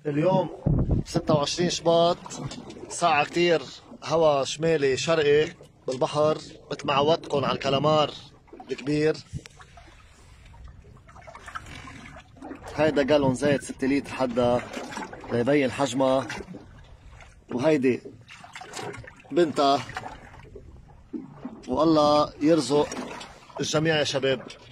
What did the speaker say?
اليوم 26 شباط، ساعة كتير هوا شمالي شرقي بالبحر مثل ما عودتكم على الكلامار الكبير. هيدا جالون زيت 6 لتر حدا ليبين حجمها، وهيدي بنتها، والله يرزق الجميع يا شباب.